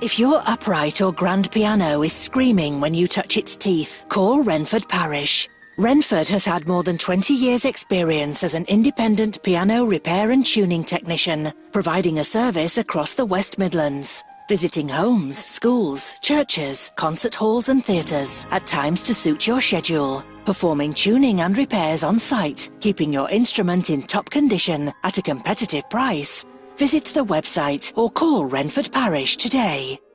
If your upright or grand piano is screaming when you touch its teeth, call Renford Parish. Renford has had more than 20 years' experience as an independent piano repair and tuning technician, providing a service across the West Midlands, visiting homes, schools, churches, concert halls and theatres at times to suit your schedule, performing tuning and repairs on site, keeping your instrument in top condition at a competitive price. Visit the website or call Renford Parish today.